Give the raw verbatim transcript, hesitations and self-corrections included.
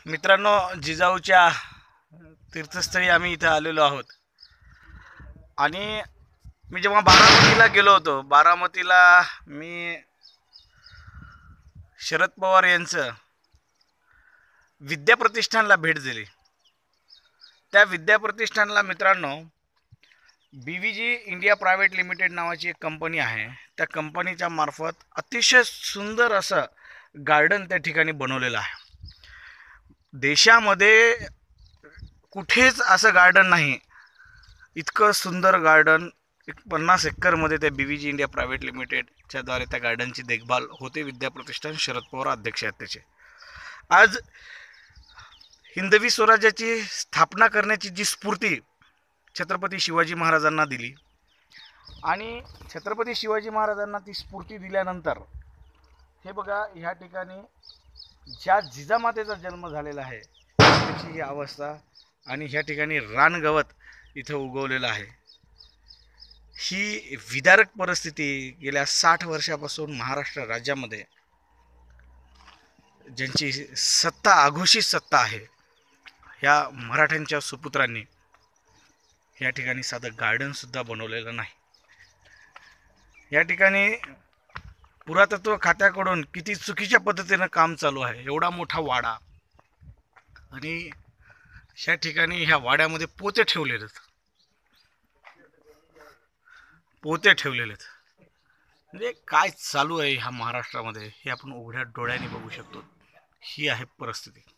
मित्रांनो, जिजाऊच्या तीर्थस्थळी आम्ही इथे आलेलो आहोत. आणि मी जेव्हा बारामतीला गेलो होतो, बारामतीला मी शरद पवार यांचं विद्याप्रतिष्ठानला भेट दिली. त्या विद्याप्रतिष्ठानला मित्रांनो B V G India private limited नावाची एक कंपनी आहे. त्या कंपनीच्या मार्फत अतिशय सुंदर असं गार्डन त्या ठिकाणी बनवलेलं आहे. देशामध्ये कुठेच असं गार्डन नाही इतकं सुंदर गार्डन. एक पन्नास एकरमध्ये त्या B V G India private लिमिटेडच्या द्वारे त्या गार्डनची देखभाल होते. विद्याप्रतिष्ठान शरद पवार अध्यक्ष आहेत त्याचे. आज हिंदवी स्वराज्याची स्थापना करण्याची जी स्फूर्ती छत्रपती शिवाजी महाराजांना दिली आणि छत्रपती शिवाजी महाराजांना ती स्फूर्ती दिल्यानंतर हे बघा, ह्या ठिकाणी ज्या जिजामातेचा जन्म झालेला आहे त्याची ही अवस्था. आणि ह्या ठिकाणी रानगवत इथं उगवलेलं आहे. ही विदारक परिस्थिती गेल्या साठ वर्षापासून महाराष्ट्र राज्यामध्ये ज्यांची सत्ता, अघोषित सत्ता आहे, ह्या मराठ्यांच्या सुपुत्रांनी या ठिकाणी साधं गार्डनसुद्धा बनवलेलं नाही. या ठिकाणी पुरातत्व खात्याकडून किती चुकीच्या पद्धतीनं काम चालू आहे. एवढा मोठा वाडा आणि ह्या ठिकाणी ह्या वाड्यामध्ये पोते ठेवलेले आहेत पोते ठेवलेले आहेत म्हणजे काय चालू आहे ह्या महाराष्ट्रामध्ये हे आपण उघड्या डोळ्यांनी बघू शकतो. ही आहे परिस्थिती.